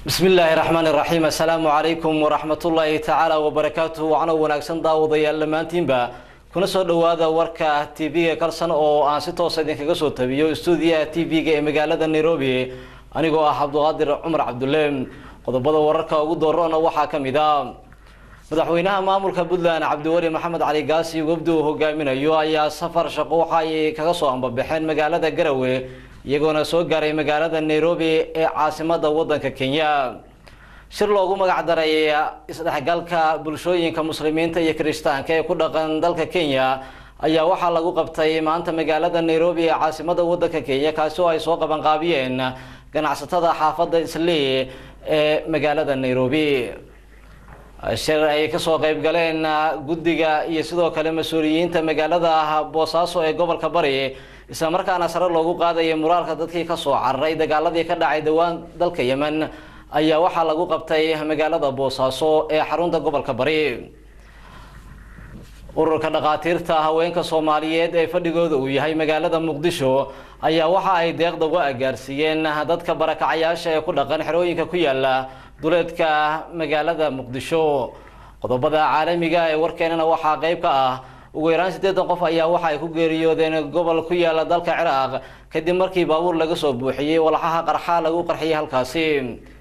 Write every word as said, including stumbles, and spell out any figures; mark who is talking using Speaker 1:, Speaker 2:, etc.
Speaker 1: بسم الله الرحمن الرحيم. السلام عليكم ورحمة الله تعالى وبركاته. وعنا وناكسن داوضيا لمانتين با كنا soo dhawaada warka T V-ga kalsan oo aan si toos ah idinkaga soo tabiyo stuudiyaha T V-ga ee magaalada Nairobi anigoo ah Cabduqaadir Cumar Cabdulle. qodobada wararka ugu doorana waxaa kamid ah madaxweynaha maamulka Puntland Cabdiwali Maxamed Cali Gaasi wabdu hogaaminayo ayaa safar shaqo waxay kaga soo ambabaxeen magaalada Garowe iyagoona soo gaaray magaalada Nairobi ee caasimadda waddanka Kenya. shir loogu magac daray isdhexgalka bulshooyinka muslimiinta iyo Kirishtaanka ee ku dhaqan dalka Kenya ayaa waxa lagu qabtay maanta magaalada Nairobi ee caasimadda waddanka Kenya kaasi oo ay soo qaban qaabiyeen ganacsatada xaafadda Islii ee magaalada Nairobi. shir ay ka soo qayb galeen guddiga iyo sidoo kale mas'uuliyiinta magaalada Boosaaso ee gobolka Bari isla markaana sare loogu qaaday muraalka dadkii ka soo cararay dagaaladii ka dhacay dhawaan dalka Yemen ayaa waxa lagu qabtay magaalada Boosaaso ee xarunta gobolka Bari. ururka dhaqaatiirta haweenka Soomaaliyeed ee fadhigooda uu yahay magaalada Muqdisho ayaa waxa ay deeqda uga gaarsiiyeen dadka barakacayaasha ee ku dhaqan xerooyinka ku yaala duleedka magaalada Muqdisho. qodobada caalamiga ee warkeenana waxa qayb ka ah ugu yaraan sideetan qof ayaa waxa ay ku geeriyoodeen gobol ku yaala dalka Ciraaq kadib markii baabuur laga soo buuxiyay walxaha qarxa lagu qarxiyay halkaasi.